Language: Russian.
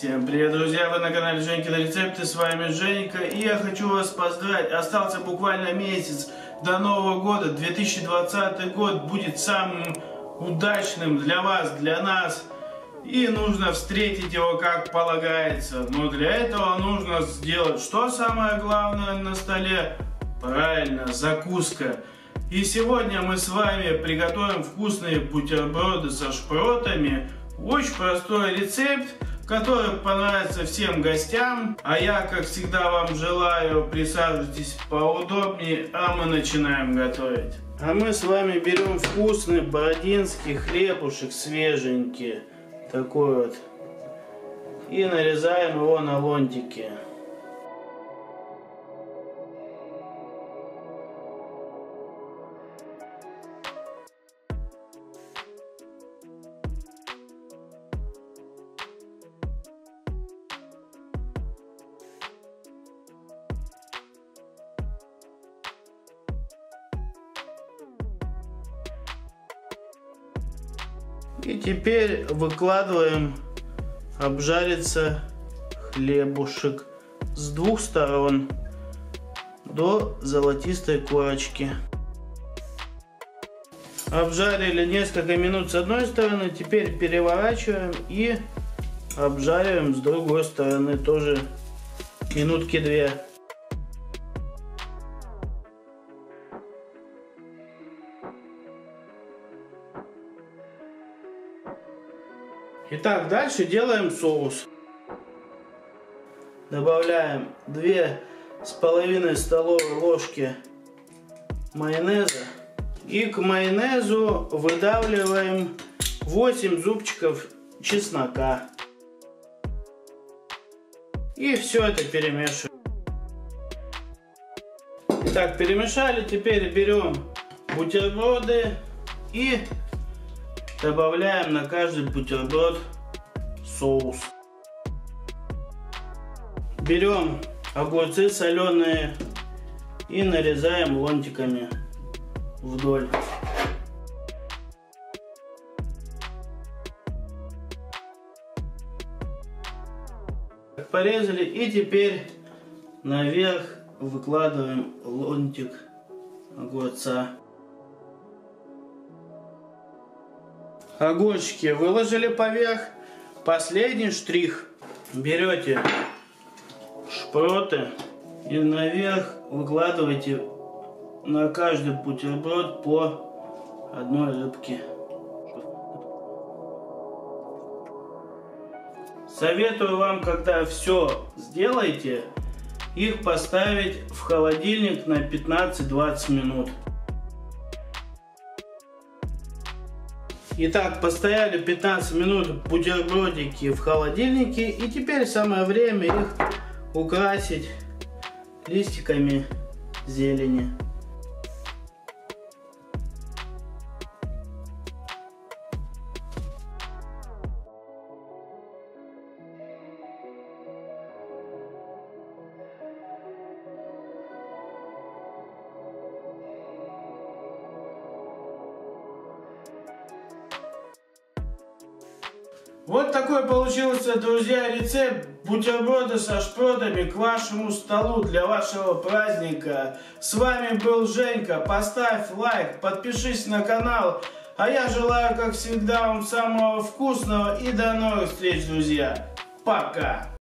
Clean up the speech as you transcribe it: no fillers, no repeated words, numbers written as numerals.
Всем привет, друзья! Вы на канале Женькины рецепты, с вами Женька, и я хочу вас поздравить. Остался буквально месяц до Нового года. 2020 год будет самым удачным для вас, для нас. И нужно встретить его как полагается. Но для этого нужно сделать, что самое главное на столе? Правильно, закуска. И сегодня мы с вами приготовим вкусные бутерброды со шпротами. Очень простой рецепт, который понравится всем гостям. А я, как всегда, вам желаю, присаживайтесь поудобнее, а мы начинаем готовить. А мы с вами берем вкусный бородинский хлебушек, свеженький, такой вот, и нарезаем его на ломтики. И теперь выкладываем обжариться хлебушек с двух сторон до золотистой корочки. Обжарили несколько минут с одной стороны, теперь переворачиваем и обжариваем с другой стороны тоже минутки 2. Итак, дальше делаем соус. Добавляем 2,5 столовые ложки майонеза. И к майонезу выдавливаем 8 зубчиков чеснока. И все это перемешиваем. Итак, перемешали. Теперь берем бутерброды и добавляем на каждый бутерброд соус. Берем огурцы соленые и нарезаем ломтиками вдоль. Порезали, и теперь наверх выкладываем ломтик огурца. Огурчики выложили поверх. Последний штрих. Берете шпроты и наверх выкладываете на каждый бутерброд по одной рыбке. Советую вам, когда все сделаете, их поставить в холодильник на 15-20 минут. Итак, постояли 15 минут бутербродики в холодильнике, и теперь самое время их украсить листиками зелени. Вот такой получился, друзья, рецепт бутерброда со шпротами к вашему столу для вашего праздника. С вами был Женька. Поставь лайк, подпишись на канал. А я желаю, как всегда, вам самого вкусного и до новых встреч, друзья. Пока!